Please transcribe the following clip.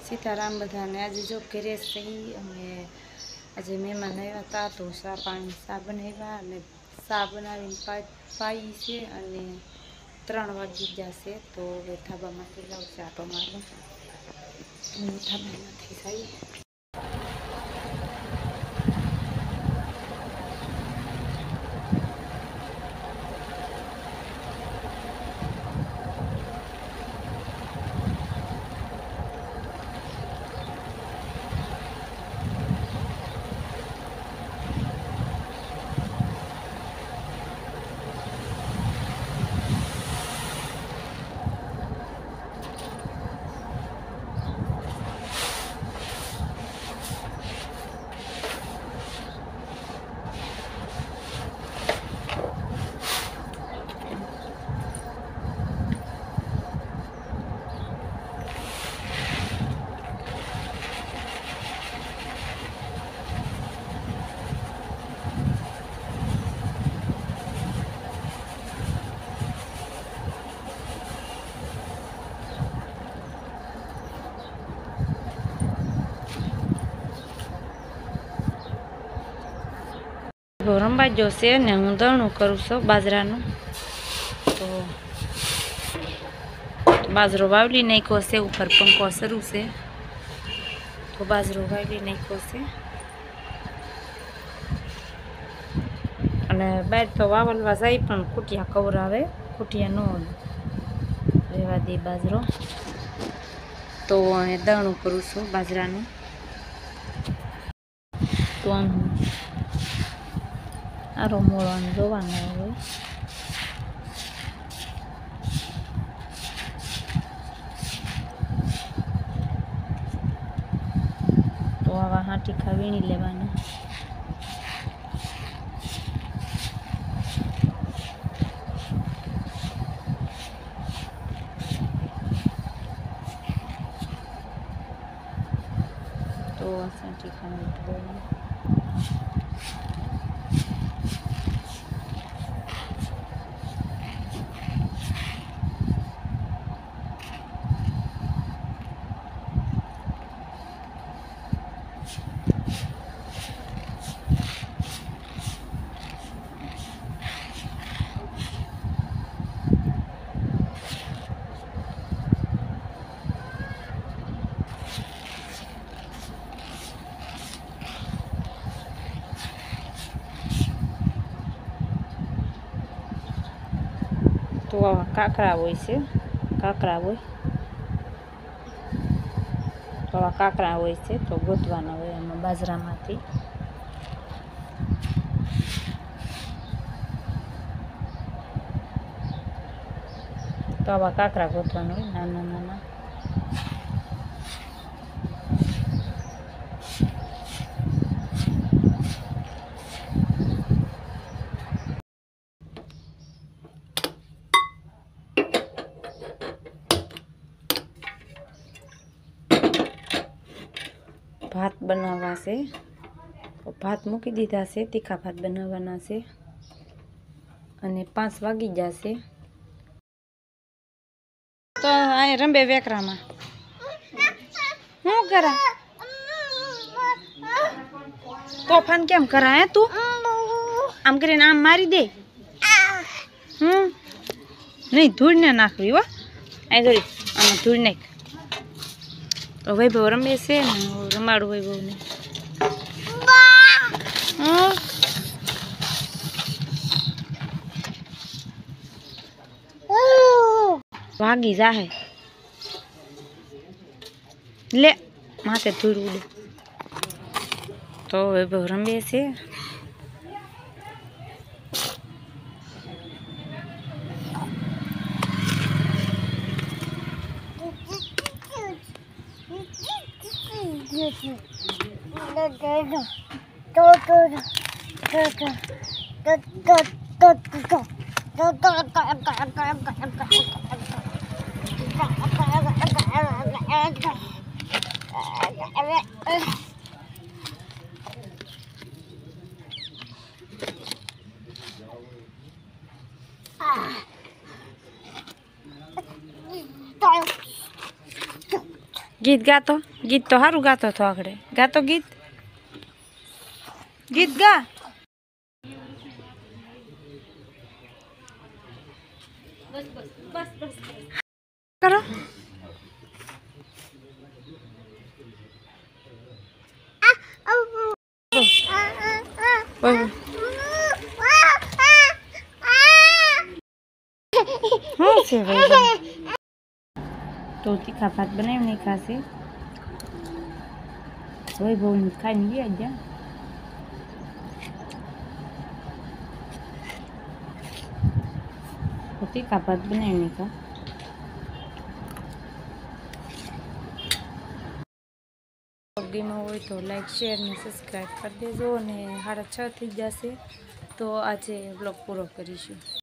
सीताराम बधाने आज जो घरे सही अमे आज मेहमान आव्या था तो चा पाणी चा बनाव्या अने चा बनावीने पाई छे अने 3 वागी जशे तो हवे धाबामांथी जाऊं छे आटो मारवा धाबामांथी जाई। रंबा जो से ने हूँ दळणું करूँ छूं बाजराનું तो बाजरो वावली नाख्यो छे ऊपर पंखो शरू छे तो बाजरो वावली नाख्यो छे अने बार तो वावलवा जाय पण खूटिया कवरावे खूटिया न रेवा दे बाजरो तो दळणું करूँ छूं बाजराનું तो आरो मोळो जोवानो होय तो आवा हाटीखा वीणी लेवाना तो हाटीखा वीणी लेवाना तो आवा काकरा होय छे काकरा होय तो आवा काकरा होय छे तो गोतवाना होय एमां बाજરામાંથી तो आवा काकरा गोतवाना होय नाना नाना भात बनावा से तो भात मूकी दीधा से तीखा भात बनावाना से अने 5 वागी जाशे तो आ रंबे वेकरामां हूँ करा तोफान केम करा है तू आम करीने आम मारी दे नहीं धूळ ने नाखवी हो आ जोड़ी आम धूळ नाख तो वैभव रमे से रमाड़ू वैभव ने भागी जाहे ले माथे धूळ उड़े तो वैभव रमे से गीत गातो गीत तो हारू गातो तो आखड़े गातो गीत गीत गा करो तो तीखा भात बनाए नहीं खासे वही बहु खाई नहीं आज तो तीखा भात बनाए नहीं खा ગમ્યું હોય તો લાઈક શેર ને સબસ્ક્રાઈબ કરી દેજો અને 6:30 થઈ જશે તો આજે બ્લોગ પૂરો કરીશું।